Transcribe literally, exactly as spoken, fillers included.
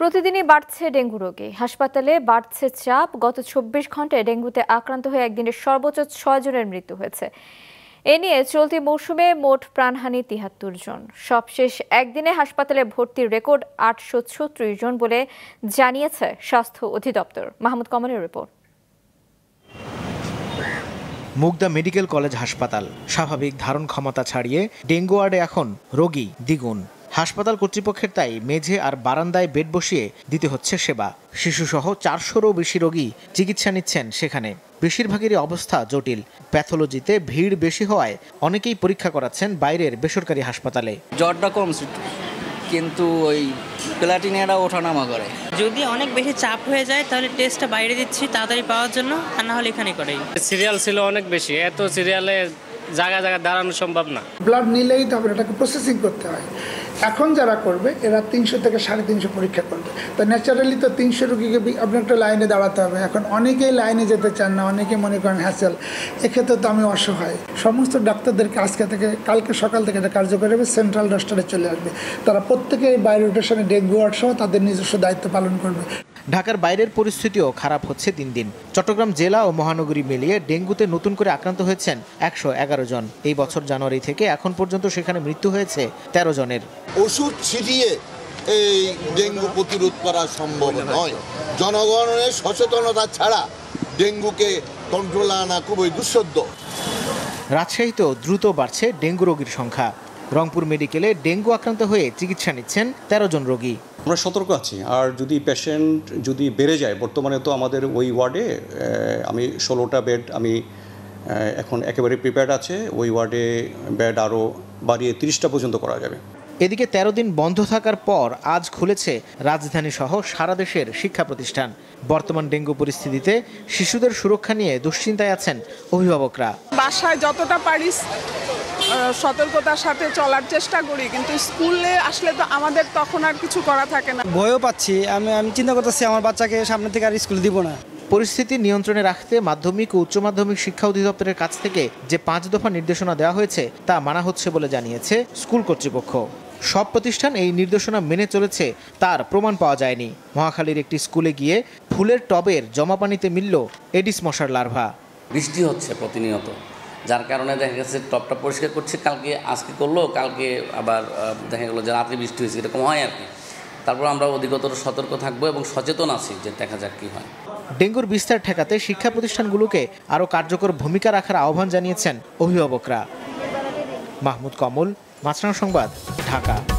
প্রতিদিনই বাড়ছে ডেঙ্গু রোগী। হাসপাতালে বাড়ছে চাপ। গত চব্বিশ ঘন্টায় ডেঙ্গুতে আক্রান্ত হয়ে একদিনে সর্বোচ্চ ছয় জনের মৃত্যু হয়েছে। এ নিয়ে চলতি মৌসুমে মোট প্রাণহানি তিহাত্তর জন। সবশেষ একদিনে হাসপাতালে ভর্তির রেকর্ড আটশো ছত্রিশ জন বলে জানিয়েছে স্বাস্থ্য অধিদপ্তর। মাহমুদ কমলের রিপোর্ট। মুগদা মেডিকেল কলেজ হাসপাতাল স্বাভাবিক ধারণ ক্ষমতা ছাড়িয়ে ডেঙ্গু ওয়ার্ডে এখন রোগী দ্বিগুণ। হাসপাতাল কর্তৃপক্ষের তাই মেঝে আর বারান্দায় বেড বসিয়ে দিতে হচ্ছে সেবা। শিশুসহ চারশোরও বেশি রোগী চিকিৎসা নিচ্ছেন সেখানে। বেশিরভাগেরই অবস্থা জটিল। প্যাথোলজিতে ভিড় বেশি হওয়ায় অনেকেই পরীক্ষা করাচ্ছেন বাইরের বেসরকারি হাসপাতালে। জ্বরটা কমছে কিন্তু ওই প্লাটিনিয়াটা ওঠানামা করে। যদি অনেক বেশি চাপ হয়ে যায় তাহলে টেস্টটা বাইরে দিচ্ছি তাড়াতাড়ি পাওয়ার জন্য, আর না হলে এখানে করেই। সিরিয়াল ছিল অনেক বেশি, এত সিরিয়ালে জায়গা জায়গা দাঁড়ানো সম্ভব না। ব্লাড নিলেই তবে এটাকে প্রসেসিং করতে হয়। এখন যারা করবে এরা তিনশো থেকে সাড়ে তিনশো পরীক্ষা করবে। তো ন্যাচারালি তো তিনশো রুগীকে আপনার একটা লাইনে দাঁড়াতে হবে। এখন অনেকেই লাইনে যেতে চান না, অনেকে মনে করেন হ্যাসেল। এক্ষেত্রে তো আমি অসহায়। সমস্ত ডাক্তারদেরকে আজকে থেকে কালকে সকাল থেকে এটা কার্যকরী হবে, সেন্ট্রাল রোস্টারে চলে আসবে। তারা প্রত্যেকে বাই রোটেশনে ডেঙ্গু ওয়ার্ড সহ তাদের নিজস্ব দায়িত্ব পালন করবে। ঢাকার বাইরের পরিস্থিতিও খারাপ হচ্ছে দিন দিন। চট্টগ্রাম জেলা ও মহানগরী মিলিয়ে ডেঙ্গুতে নতুন করে আক্রান্ত হয়েছেন একশো এগারো জন। এই বছর জানুয়ারি থেকে এখন পর্যন্ত সেখানে মৃত্যু হয়েছে তেরো জনের। ওষুধ ছিটিয়ে এই ডেঙ্গু প্রতিরোধ করা সম্ভব নয়। জনগণের সচেতনতা ছাড়া ডেঙ্গুকে কন্ট্রোলে আনা খুবই দুঃসাধ্য। রাজশাহীতেও দ্রুত বাড়ছে ডেঙ্গু রোগীর সংখ্যা। রংপুর মেডিকেলে ডেঙ্গু আক্রান্ত হয়ে চিকিৎসা নিচ্ছেন তেরো জন রোগী। আমরা সতর্ক আছি, আর যদি পেশেন্ট যদি বেড়ে যায়, বর্তমানে তো আমাদের ওই ওয়ার্ডে আমি ষোলোটা বেড আমি এখন একেবারে প্রিপেয়ার্ড আছে। ওই ওয়ার্ডে বেড আরও বাড়িয়ে তিরিশটা পর্যন্ত করা যাবে। এদিকে তেরো দিন বন্ধ থাকার পর আজ খুলেছে রাজধানী সহ সারা দেশের শিক্ষা প্রতিষ্ঠান। বর্তমান ডেঙ্গু পরিস্থিতিতে শিশুদের সুরক্ষা নিয়ে দুশ্চিন্তায় আছেন অভিভাবকরা। বাসায় যতটা পারি সতর্কতার সাথে চলার চেষ্টা করি, কিন্তু স্কুলে আসলে তো আমাদের তখন আর কিছু করা থাকে না। ভয়ও পাচ্ছি। আমি আমি চিন্তা করতেছি আমার বাচ্চাকে সামনে থেকে আর স্কুল দিব না। পরিস্থিতি নিয়ন্ত্রণে রাখতে মাধ্যমিক ও উচ্চ মাধ্যমিক শিক্ষা অধিদপ্তরের কাছ থেকে যে পাঁচ দফা নির্দেশনা দেওয়া হয়েছে তা মানা হচ্ছে বলে জানিয়েছে স্কুল কর্তৃপক্ষ। সব প্রতিষ্ঠান এই নির্দেশনা মেনে চলেছে তার প্রমাণ পাওয়া যায়নি। মহাখালীর একটি স্কুলে গিয়ে ফুলের টবের জমা পানিতে মিলল এডিস মশার লার্ভা। বৃষ্টি হচ্ছে প্রতিনিয়ত, যার কারণে দেখা গেছে টবটা পরিষ্কার করছে, কালকে আজকে করলো, কালকে আবার দেখা গেলো যে রাত্রে বৃষ্টি হয়েছে, এরকম হয় আর কি। তারপর আমরা অধিকতর সতর্ক থাকবো এবং সচেতন আছি যে দেখা যাক কী হয়। ডেঙ্গুর বিস্তার ঠেকাতে শিক্ষা প্রতিষ্ঠানগুলোকে আরও কার্যকর ভূমিকা রাখার আহ্বান জানিয়েছেন অভিভাবকরা। মাহমুদ কমল, মাছরাঙা সংবাদ, ঢাকা।